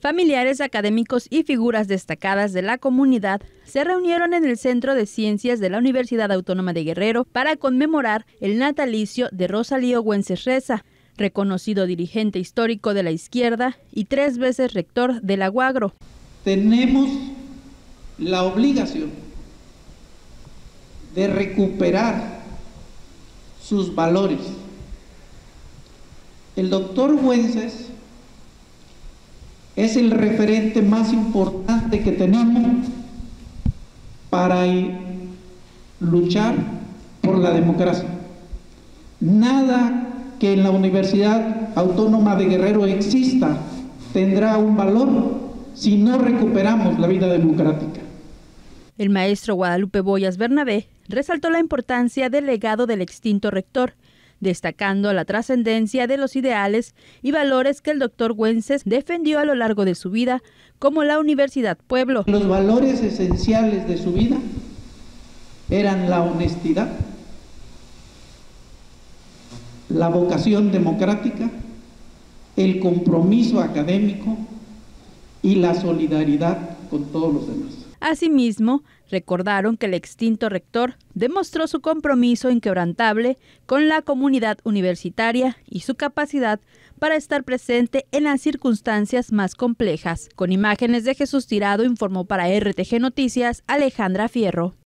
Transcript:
Familiares, académicos y figuras destacadas de la comunidad se reunieron en el Centro de Ciencias de la Universidad Autónoma de Guerrero para conmemorar el natalicio de Rosalío Güences Reza, reconocido dirigente histórico de la izquierda y 3 veces rector de la UAGRO. Tenemos la obligación de recuperar sus valores. El doctor Güences es el referente más importante que tenemos para luchar por la democracia. Nada que en la Universidad Autónoma de Guerrero exista tendrá un valor si no recuperamos la vida democrática. El maestro Guadalupe Boyas Bernabé resaltó la importancia del legado del extinto rector, destacando la trascendencia de los ideales y valores que el doctor Güences defendió a lo largo de su vida, como la Universidad Pueblo. Los valores esenciales de su vida eran la honestidad, la vocación democrática, el compromiso académico y la solidaridad con todos los demás. Asimismo, recordaron que el extinto rector demostró su compromiso inquebrantable con la comunidad universitaria y su capacidad para estar presente en las circunstancias más complejas. Con imágenes de Jesús Tirado, informó para RTG Noticias Alejandra Fierro.